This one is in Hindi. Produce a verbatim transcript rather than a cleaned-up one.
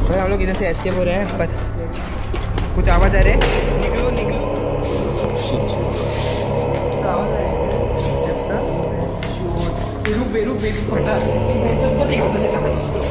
भाई हम लोग इधर से एस्केप हो रहे हैं, पर कुछ आवाज़ आ रहे हैं। निकलो निकलो। आवाज़ आ रही है। रुक बे रुक बे फटा।